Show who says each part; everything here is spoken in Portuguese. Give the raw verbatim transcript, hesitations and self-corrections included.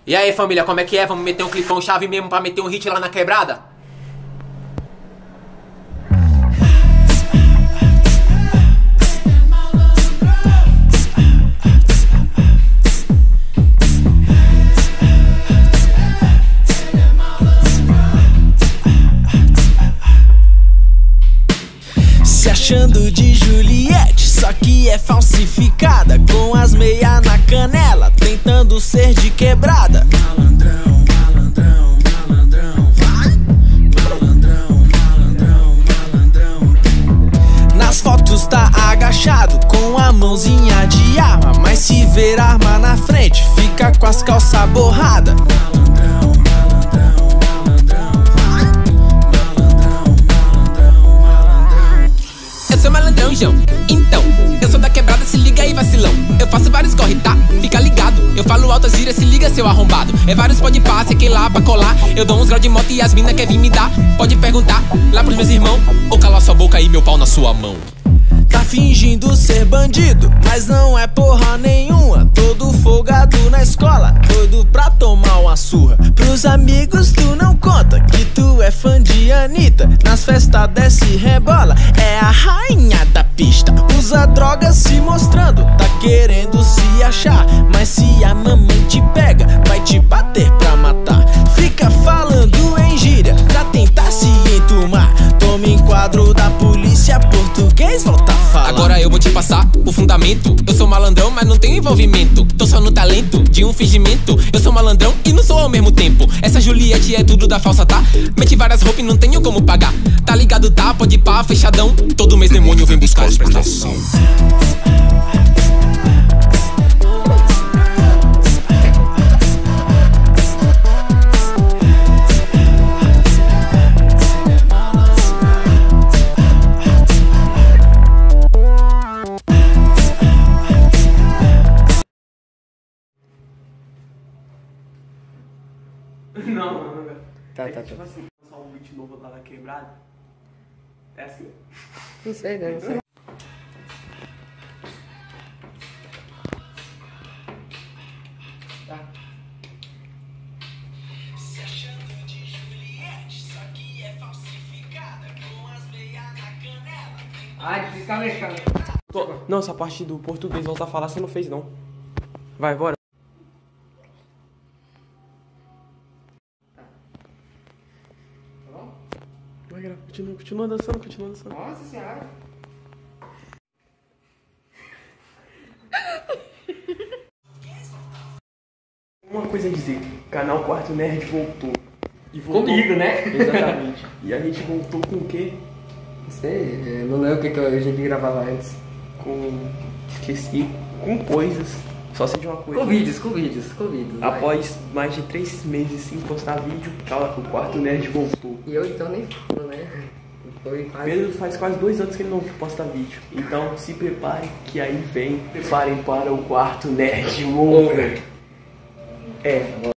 Speaker 1: E aí, família, como é que é? Vamos meter um clipão chave mesmo pra meter um hit lá na quebrada?
Speaker 2: Se achando de Juliette, só que é falsificada, com as meias na canela, tentando ser de quebrada. Malandrão, malandrão, malandrão, vai. Malandrão, malandrão, malandrão. Nas fotos tá agachado, com a mãozinha de arma, mas se ver arma na frente, fica com as calças borradas. Malandrão, malandrão, malandrão, vai. Malandrão, malandrão, malandrão.
Speaker 3: Eu sou malandrão, João. Então, eu sou da quebrada, se liga aí, vacilão. Eu faço vários corre, tá? Fica ligado. Eu falo altas gírias, se liga, seu arrombado. É vários pode passe, que lá pra colar. Eu dou uns graus de moto e as mina quer vir me dar. Pode perguntar lá pros meus irmãos, ou calar sua boca e meu pau na sua mão.
Speaker 2: Tá fingindo ser bandido, mas não é porra nenhuma. Todo folgado na escola, doido pra tomar uma surra. Pros amigos tu não conta que tu é fã de Anitta. Nas festas desce e rebola, é a rainha da pista. Usa droga se mostrando, tá querendo se achar. Mas se a mamãe te pega, vai te bater pra matar. Fica falando em gíria pra tentar se enturmar. Toma enquadro da polícia, português volta a falar.
Speaker 3: Agora eu vou te passar o fundamento. Eu sou malandrão, mas não tenho envolvimento. Tô só no talento de um fingimento. Eu sou malandrão e não sou ao mesmo tempo. Essa Juliette é tudo da falsa, tá? Mete várias roupas e não tenho como pagar. Tá ligado, tá? Pode pá, fechadão. Todo mês demônio vem buscar explicação.
Speaker 4: Não, não, não.
Speaker 5: Tá,
Speaker 4: é
Speaker 5: tá,
Speaker 4: que, tipo
Speaker 5: tá.
Speaker 4: assim, lançar um beat novo lá na quebrada. É assim.
Speaker 5: Não sei, né? Não sei. Tá.
Speaker 2: Se achando de Juliette, só que é falsificada, com as meias na canela.
Speaker 5: Ai, fica mexendo.
Speaker 4: Tô- Não, essa parte do português voltar a falar você não fez, não. Vai, bora.
Speaker 5: Tá bom?
Speaker 4: Vai, Gra, continua, continua dançando, continua dançando.
Speaker 5: Nossa senhora.
Speaker 4: Uma coisa a dizer, o canal Quarto Nerd voltou. E voltou...
Speaker 5: Comigo, né?
Speaker 4: Exatamente. E a gente voltou com o quê?
Speaker 5: Não sei, eu não lembro o que, que a gente gravava antes.
Speaker 4: Com... Esqueci. Com coisas. Só sei de uma coisa.
Speaker 5: Com vídeos, com vídeos, com vídeos. vai.
Speaker 4: Após mais de três meses sem postar vídeo, o Quarto Nerd voltou.
Speaker 5: E eu então nem falo, né? Foi quase...
Speaker 4: Pedro faz quase dois anos que ele não posta vídeo. Então se preparem que aí vem. Preparem para o Quarto Nerd Over. É.